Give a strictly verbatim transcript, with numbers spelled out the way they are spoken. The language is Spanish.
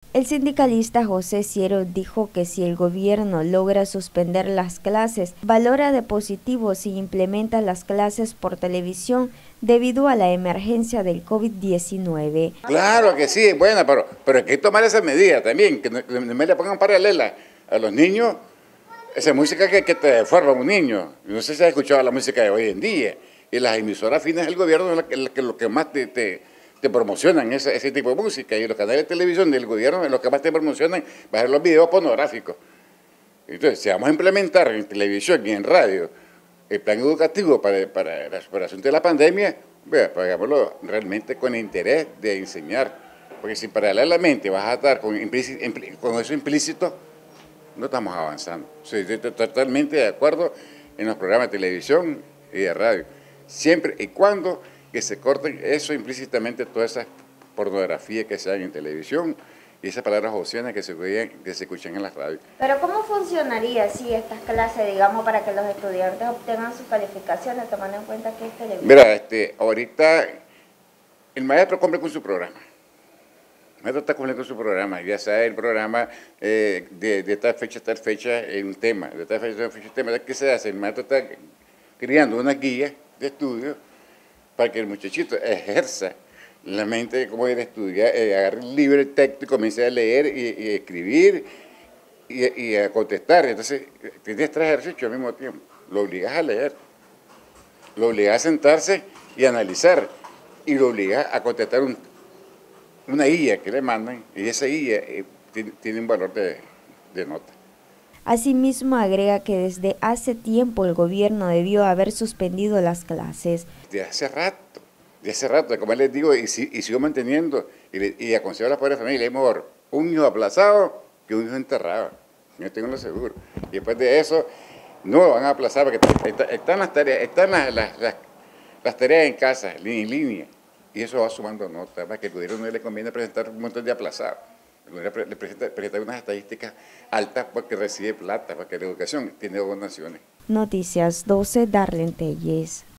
El sindicalista José Ciero dijo que si el gobierno logra suspender las clases, valora de positivo si implementa las clases por televisión debido a la emergencia del COVID diecinueve. Claro que sí, bueno, pero, pero hay que tomar esa medida también, que no, no me le pongan paralela a los niños, esa música que, que te deforma a un niño. No sé si has escuchado la música de hoy en día, y las emisoras finas del gobierno son lo que, lo que, lo que más te... te te promocionan ese, ese tipo de música, y los canales de televisión del gobierno lo que más te promocionan va a ser los videos pornográficos. Entonces, si vamos a implementar en televisión y en radio el plan educativo para, para la superación de la pandemia, vea, pues hagámoslo realmente con el interés de enseñar, porque si paralelamente vas a estar con, con eso implícito, no estamos avanzando. O sea, yo estoy totalmente de acuerdo en los programas de televisión y de radio, siempre y cuando que se corten eso implícitamente, toda esa pornografía que se haga en televisión y esas palabras obscenas que se, que se escuchan en las radios. Pero ¿cómo funcionaría si estas clases, digamos, para que los estudiantes obtengan sus calificaciones, tomando en cuenta que es televisión? Mira, este, ahorita el maestro cumple con su programa. El maestro está cumpliendo con su programa, ya sea el programa eh, de, de tal fecha a tal fecha en un tema, de tal fecha a tal fecha un tema. ¿Qué se hace? El maestro está creando una guía de estudio para que el muchachito ejerza la mente de cómo ir a estudiar, eh, agarre el libro, el texto y comience a leer y, y a escribir y, y a contestar. Entonces, tienes tres ejercicios al mismo tiempo. Lo obligas a leer, lo obligas a sentarse y a analizar, y lo obligas a contestar un, una guía que le mandan, y esa guía eh, tiene, tiene un valor de, de nota. Asimismo, agrega que desde hace tiempo el gobierno debió haber suspendido las clases. De hace rato, de hace rato, como les digo, y, y sigo manteniendo, y, le, y aconsejo a las pobres familias, es mejor un hijo aplazado que un hijo enterrado, yo tengo lo seguro. Y después de eso, no lo van a aplazar, porque está, están las tareas, están las, las, las, las tareas en casa, en línea, y eso va sumando notas, para que el gobierno no le conviene presentar un montón de aplazados. Le presenta, presenta unas estadísticas altas porque recibe plata, porque la educación tiene donaciones. Noticias doce, Darlene Telles.